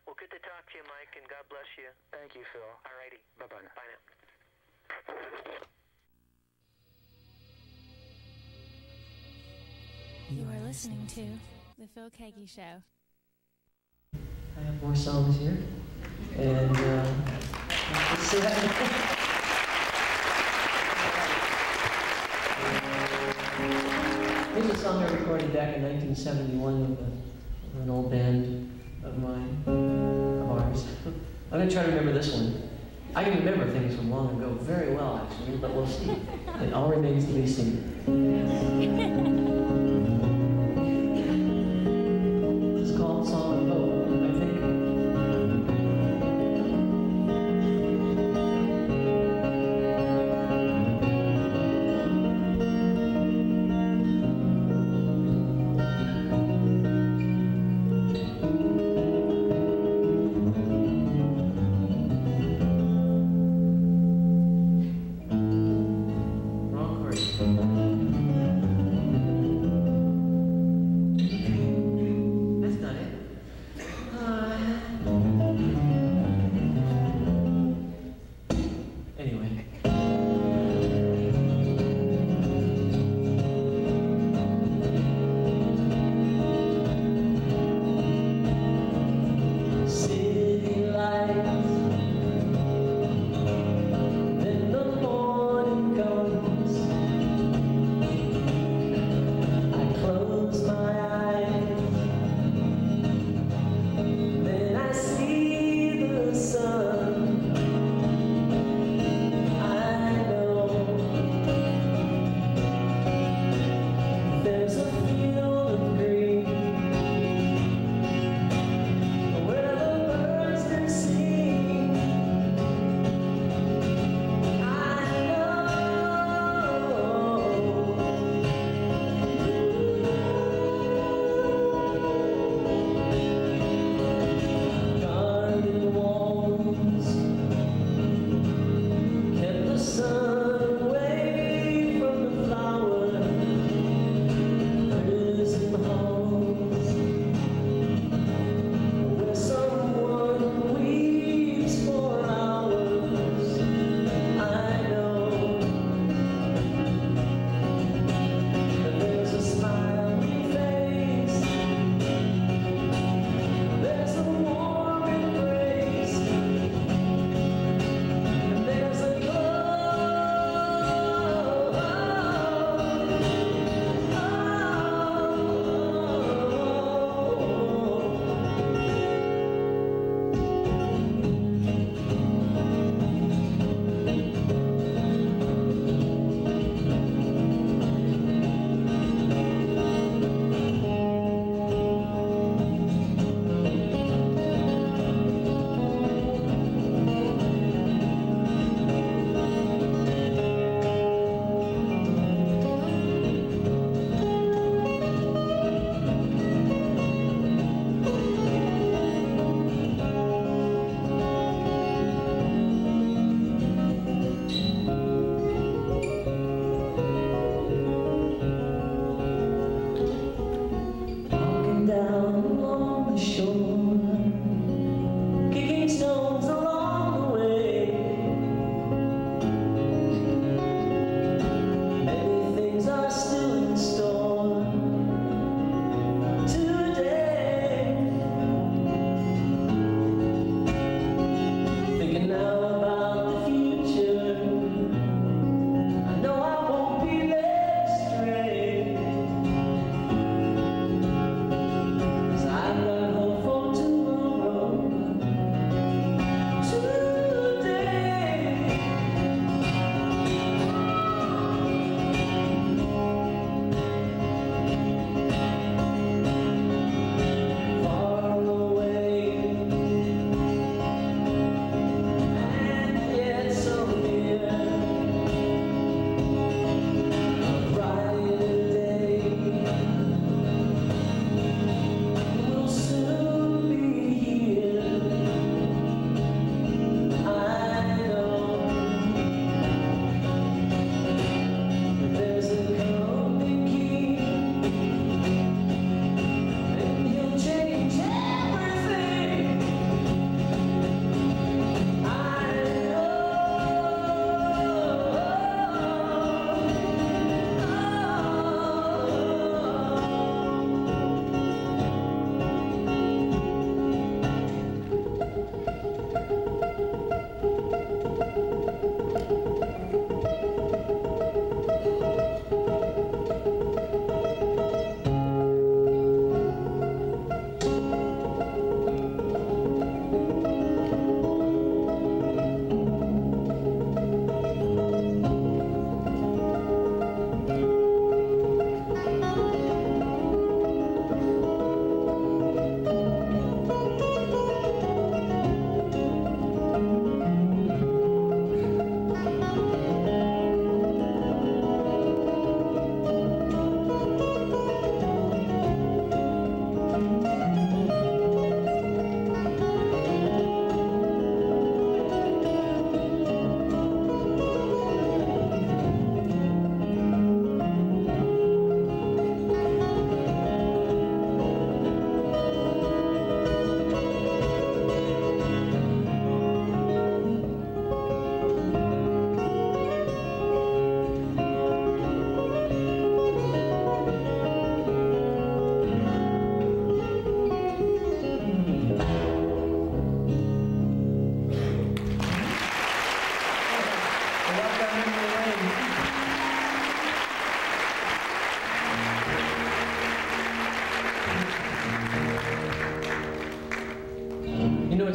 Well, good to talk to you, Mike, and God bless you. Thank you, Phil. All righty. Bye-bye now. Bye now. You are listening to The Phil Keaggy Show. I have more songs here, and let's see that. Here's a song I recorded back in 1971 with an old band of ours. I'm going to try to remember this one. I can remember things from long ago very well, actually, but we'll see. It all remains to be seen. It's called Song of Hope, I think. Wrong chord.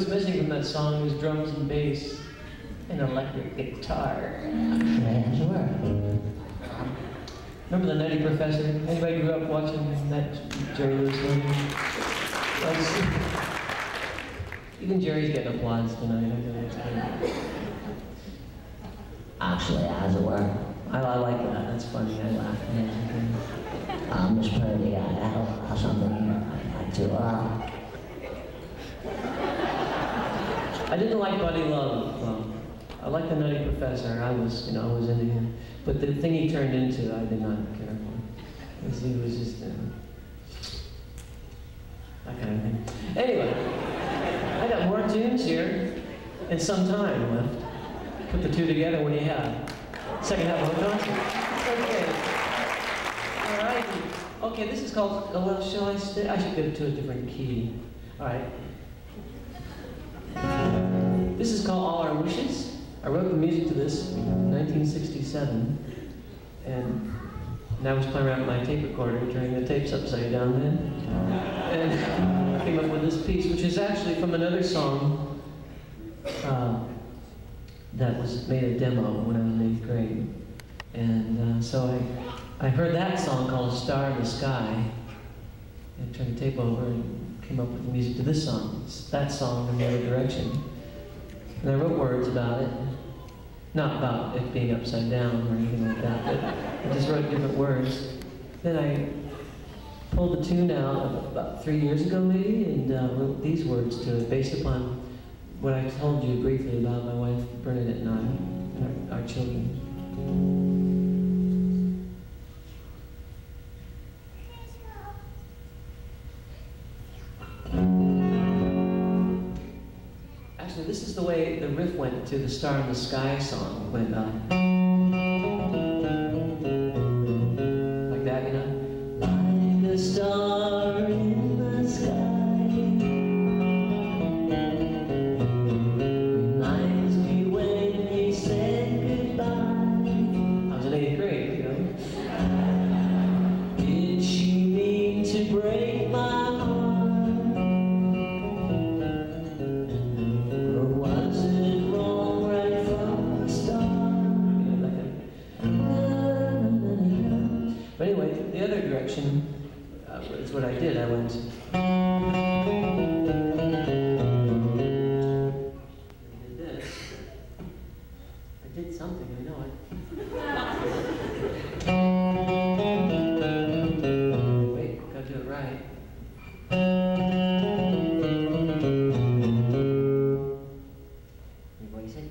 what's missing from that song was drums and bass and electric guitar. Yeah, sure. Remember the Nutty Professor? Anybody grew up watching that Jerry Lewis movie? Even Jerry's getting applause tonight. I know it's good. Actually, as it were. I like that. That's funny. I laugh. Miss Purdy, I have something here I'd like to, I didn't like Buddy Love. I liked the Nutty Professor. I was into him. But the thing he turned into, I did not care for. Because he was just, that kind of thing. Anyway, I got more tunes here and some time left. Put the two together when you have. Second half of the concert. Okay. All right. Okay, this is called, well, shall I stay? I should go to a different key. All right. This is called All Our Wishes. I wrote the music to this in 1967. And I was playing around with my tape recorder, turning the tapes upside down then. And I came up with this piece, which is actually from another song that was made a demo when I was in 8th grade. And so I heard that song called Star in the Sky, and turned the tape over and came up with the music to this song. It's that song in the other direction. And I wrote words about it. Not about it being upside down or anything like that, but I just wrote different words. Then I pulled the tune out about 3 years ago maybe, and wrote these words to it based upon what I told you briefly about my wife Bernadette and I, and our children. Actually, this is the way the riff went to the Star in the Sky song. It went like that, you know? Like a star in the sky, reminds me when you said goodbye. I was in 8th grade, you know? Did she mean to break my heart? But anyway, the other direction is what I did. I went. I did this. I did something, I know it. Wait, gotta do it right. What do you say?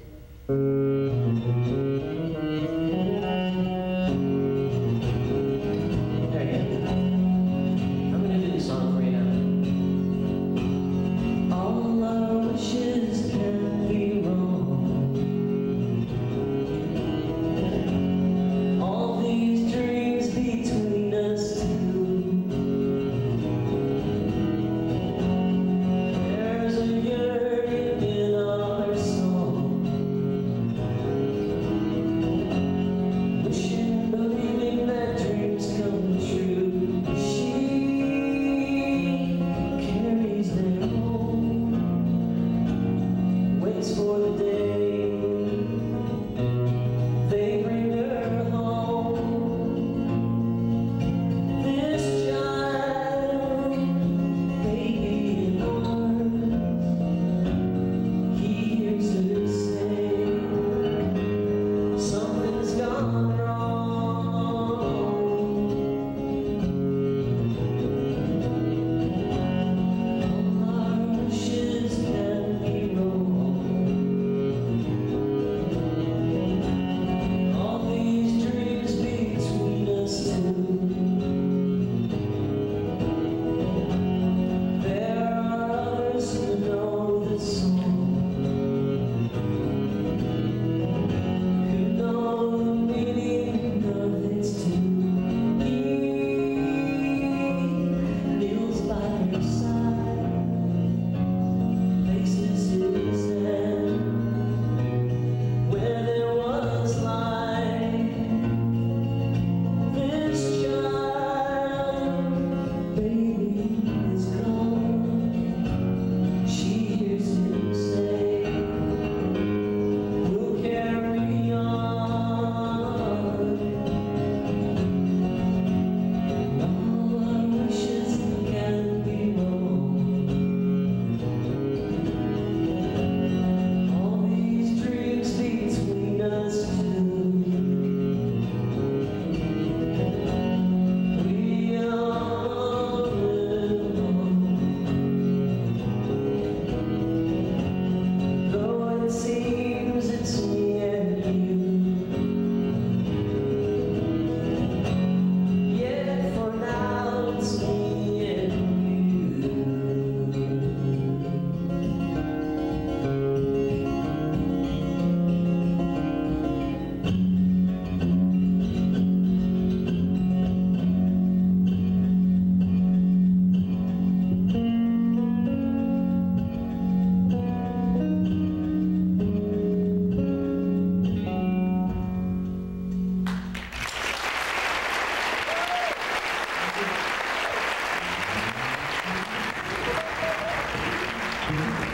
Thank you.